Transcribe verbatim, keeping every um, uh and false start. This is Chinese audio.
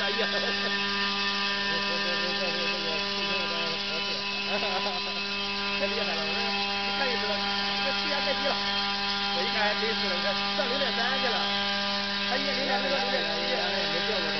哎呀，这这这这这这这个气球的好点，太厉害了！我这一看就知道，这气压太低了。我一看还真是，你看上零点三去了，它一零点六到零点七，也没掉过。